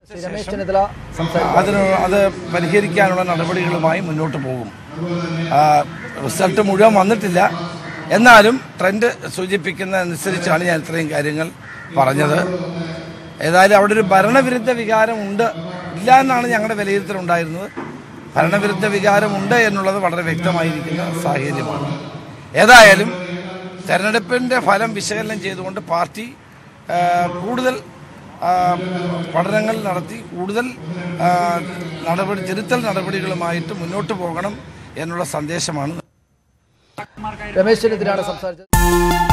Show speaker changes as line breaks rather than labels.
അത് പരിഹരിക്കാനുള്ള നടപടികളുമായി മുന്നോട്ട് പോകും. റിസൾട്ട് മുഴുവൻ വന്നിട്ടില്ല, എന്നാലും ട്രെൻഡ് സൂചിപ്പിക്കുന്ന അനുസരിച്ചാണ് ഞാൻ ഇത്രയും കാര്യങ്ങൾ പറഞ്ഞത്. ഏതായാലും അവിടെ ഒരു ഭരണവിരുദ്ധ വികാരമുണ്ട്, ഇല്ല എന്നാണ് ഞങ്ങളുടെ വിലയിരുത്തലുണ്ടായിരുന്നത്. ഭരണവിരുദ്ധ വികാരമുണ്ട് എന്നുള്ളത് വളരെ വ്യക്തമായിരിക്കുന്ന സാഹചര്യമാണ്. ഏതായാലും തെരഞ്ഞെടുപ്പിൻ്റെ ഫലം വിശകലനം ചെയ്തുകൊണ്ട് പാർട്ടി കൂടുതൽ പഠനങ്ങൾ നടത്തി കൂടുതൽ തിരുത്തൽ നടപടികളുമായിട്ട് മുന്നോട്ട് പോകണം എന്നുള്ള സന്ദേശമാണ്.
രമേശ് ചെന്നിത്തലയാണ് സംസാരിച്ചത്.